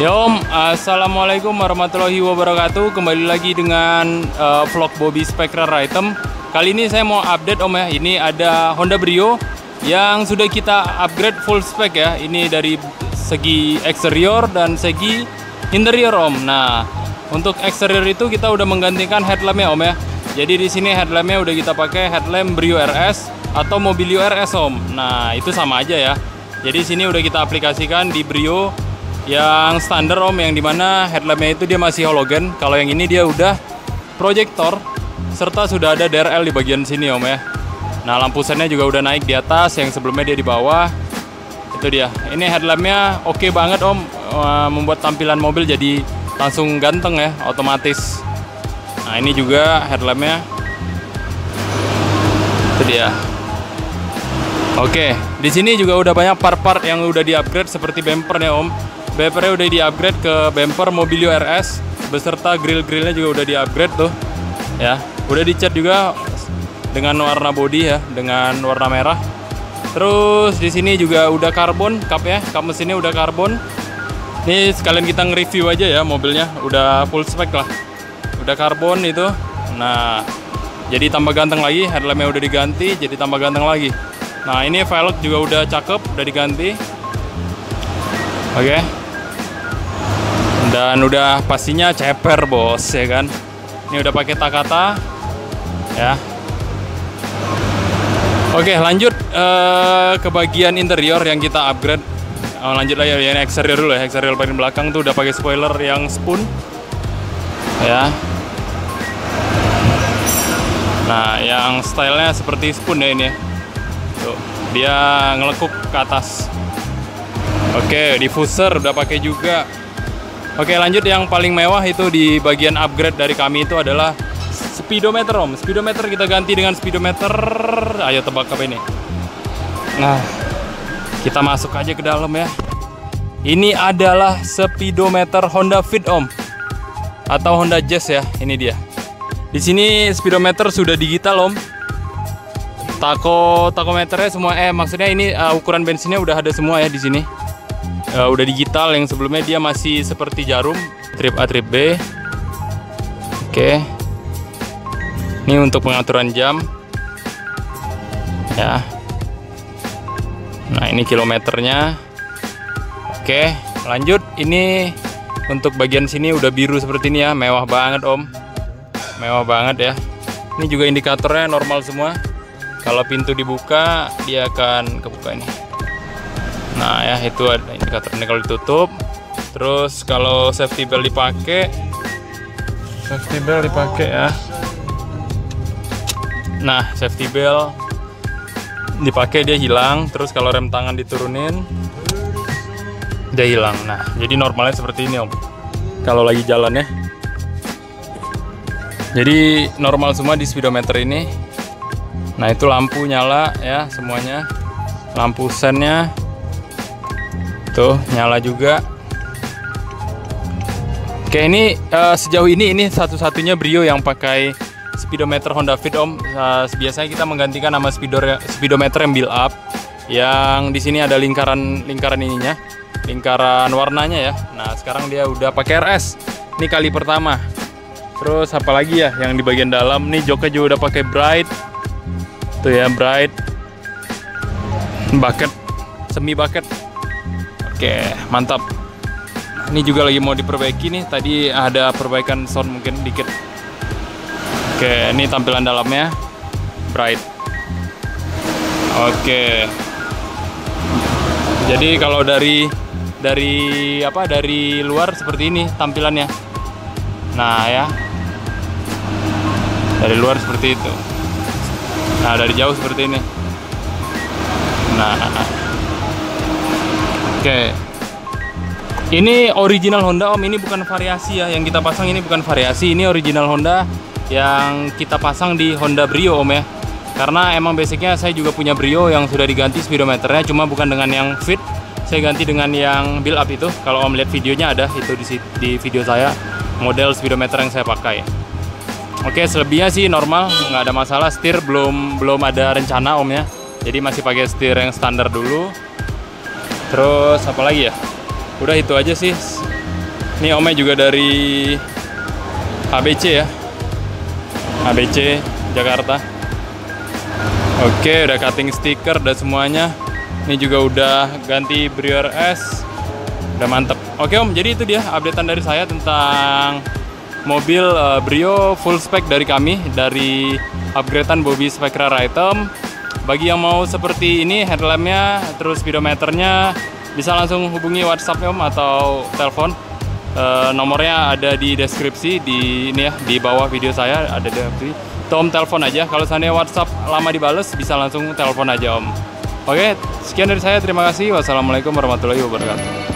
Om, assalamualaikum warahmatullahi wabarakatuh. Kembali lagi dengan vlog Bobby Spectral Item. Kali ini saya mau update Om ya. Ini ada Honda Brio yang sudah kita upgrade full spec ya. Ini dari segi eksterior dan segi interior Om. Nah, untuk eksterior itu kita udah menggantikan headlampnya Om ya. Jadi di sini headlampnya udah kita pakai headlamp Brio RS atau Mobilio RS Om. Nah, itu sama aja ya. Jadi sini udah kita aplikasikan di Brio yang standar Om, yang dimana headlampnya itu dia masih halogen. Kalau yang ini dia udah proyektor serta sudah ada DRL di bagian sini Om ya. Nah, lampu sennya juga udah naik di atas, yang sebelumnya dia di bawah. Itu dia. Ini headlampnya oke banget Om, membuat tampilan mobil jadi langsung ganteng ya, otomatis. Nah, ini juga headlampnya. Itu dia. Oke, di sini juga udah banyak part-part yang udah di-upgrade seperti bumpernya Om. Bumpernya udah di-upgrade ke bumper Mobilio RS beserta grill-grillnya juga udah di-upgrade tuh. Ya, udah dicat juga dengan warna body ya, dengan warna merah. Terus di sini juga udah karbon kap ya, kap mesinnya udah karbon. Ini sekalian kita nge-review aja ya mobilnya, udah full spec lah. Udah karbon itu. Nah, jadi tambah ganteng lagi, headlampnya udah diganti jadi tambah ganteng lagi. Nah, ini velg juga udah cakep, udah diganti. Oke. Dan udah pastinya ceper bos ya kan. Ini udah pakai Takata ya. Oke, lanjut ke bagian interior yang kita upgrade. Lanjut aja ya, ini eksterior dulu ya. Eksterior paling belakang tuh udah pakai spoiler yang spoon ya. Nah, yang stylenya seperti spoon ya ini ya. Tuh, dia ngelekuk ke atas. Oke, diffuser udah pakai juga. Oke, lanjut yang paling mewah itu di bagian upgrade dari kami itu adalah speedometer Om. Speedometer kita ganti dengan speedometer. Ayo tebak apa ini? Nah, kita masuk aja ke dalam ya. Ini adalah speedometer Honda Fit Om, atau Honda Jazz ya. Ini dia. Di sini speedometer sudah digital Om. Takometernya semua maksudnya ini ukuran bensinnya udah ada semua ya di sini. Udah digital, yang sebelumnya dia masih seperti jarum, trip A trip B. Oke. Ini untuk pengaturan jam. Ya. Nah, ini kilometernya. Oke, lanjut. Ini untuk bagian sini udah biru seperti ini ya, mewah banget Om. Mewah banget ya. Ini juga indikatornya normal semua. Kalau pintu dibuka, dia akan kebuka ini. Nah ya, itu ada indikatornya kalau ditutup. Terus kalau safety belt dipakai, ya. Nah, safety belt dipakai dia hilang. Terus kalau rem tangan diturunin, dia hilang. Nah, jadi normalnya seperti ini Om. Kalau lagi jalan ya. Jadi normal semua di speedometer ini. Nah, itu lampu nyala ya semuanya. Lampu sennya tuh nyala juga. Oke, ini sejauh ini satu-satunya Brio yang pakai speedometer Honda Fit Om. Biasanya kita menggantikan nama speedometer yang build up, yang di sini ada lingkaran ininya, lingkaran warnanya ya. Nah, sekarang dia udah pakai RS. Ini kali pertama. Terus apalagi ya yang di bagian dalam nih, joknya juga udah pakai Bright. Tuh ya, Bright. Bucket, semi bucket. Oke, mantap. Ini juga lagi mau diperbaiki nih. Tadi ada perbaikan sound mungkin dikit. Oke, ini tampilan dalamnya Bright. Oke. Jadi kalau dari luar seperti ini tampilannya. Nah, ya. Dari luar seperti itu. Nah, dari jauh seperti ini. Nah. Oke. Ini original Honda Om, ini bukan variasi ya. Yang kita pasang ini bukan variasi, ini original Honda yang kita pasang di Honda Brio Om ya. Karena emang basicnya saya juga punya Brio yang sudah diganti speedometernya, cuma bukan dengan yang fit. Saya ganti dengan yang build up itu. Kalau Om lihat videonya ada itu di video saya, model speedometer yang saya pakai. Oke, selebihnya sih normal, nggak ada masalah. Setir belum ada rencana Om ya. Jadi masih pakai setir yang standar dulu. Terus apa lagi ya? Udah itu aja sih. Ini omnya juga dari ABC ya, ABC Jakarta. Oke, udah cutting stiker, udah semuanya. Ini juga udah ganti Brio RS, udah mantep. Oke Om, jadi itu dia updatean dari saya tentang mobil Brio full spec dari kami, dari upgradean Bobby Spectra Item. Bagi yang mau seperti ini, headlampnya, terus speedometernya, bisa langsung hubungi WhatsApp Om atau telepon. Nomornya ada di deskripsi di ini ya, di bawah video saya ada di deskripsi. Om telepon aja. Kalau seandainya WhatsApp lama dibales, bisa langsung telepon aja Om. Oke, sekian dari saya. Terima kasih. Wassalamualaikum warahmatullahi wabarakatuh.